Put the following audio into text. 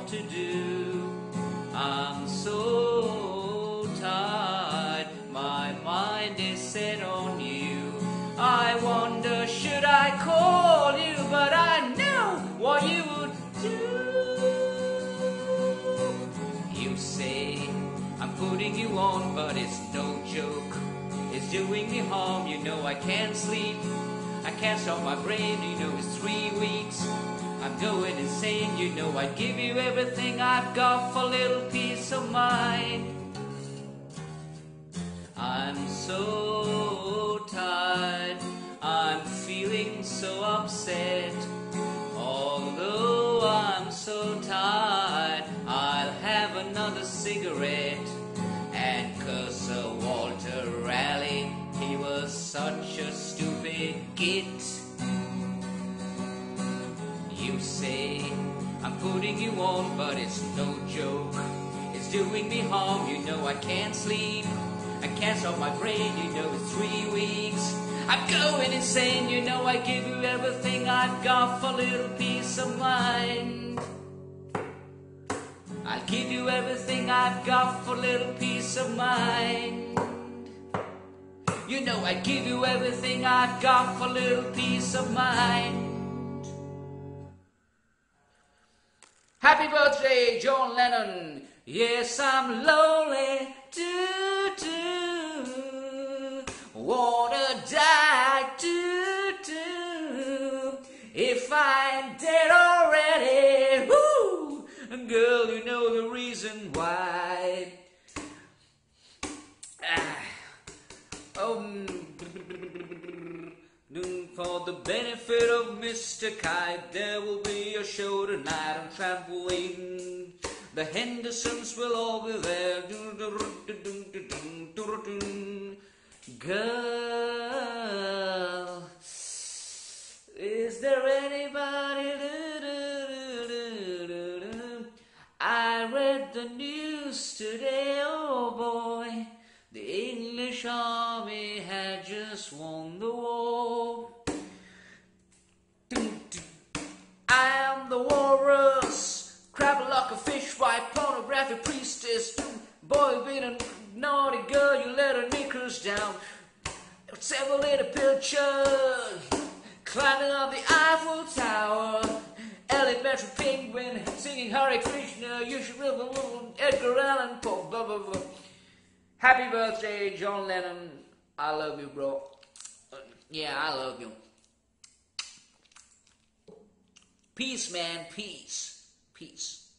to do. I'm so tired, my mind is set on you. I wonder, should I call you, but I know what you would do. You say I'm putting you on, but it's no joke. It's doing me harm, you know I can't sleep. I can't stop my brain, you know it's 3 weeks. I'm going insane, you know I'd give you everything I've got for a little peace of mind. I'm so tired, I'm feeling so upset. Although I'm so tired, I'll have another cigarette and curse Sir Walter Raleigh. He was such a stupid git. You say I'm putting you on, but it's no joke. It's doing me harm, you know I can't sleep. I can't stop my brain, you know it's 3 weeks. I'm going insane, you know I give you everything I've got for a little peace of mind. I'll give you everything I've got for a little peace of mind. You know I'd give you everything I've got for a little peace of mind. Happy birthday, John Lennon. Yes, I'm lonely, wanna die, if I'm dead already, woo! Girl, you know the reason why. For the benefit of Mr. Kite, there will be a show tonight on trampoline. The Hendersons will all be there. Girl, is there anybody? I read the news today, oh boy. The English army had just won the war. I am the walrus, crab like a fish, white pornographic priestess. Boy, being a naughty girl, you let her knickers down. Several little pictures, climbing up the Eiffel Tower. Elementary penguin singing Hare Krishna. You should live Edgar Allan Poe. Blah blah blah. Happy birthday, John Lennon. I love you, bro. Yeah, I love you. Peace, man. Peace. Peace.